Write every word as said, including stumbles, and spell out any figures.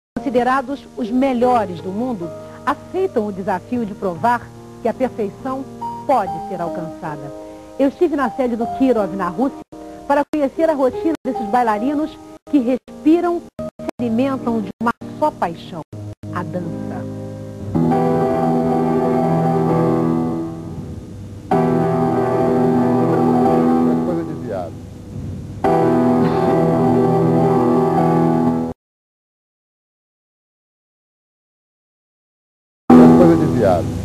considerados os melhores do mundo, aceitam o desafio de provar que a perfeição pode ser alcançada. Eu estive na sede do Kirov, na Rússia, para conhecer a rotina desses bailarinos que respiram e se alimentam de uma só paixão, a dança. É coisa de viado. É coisa de viado.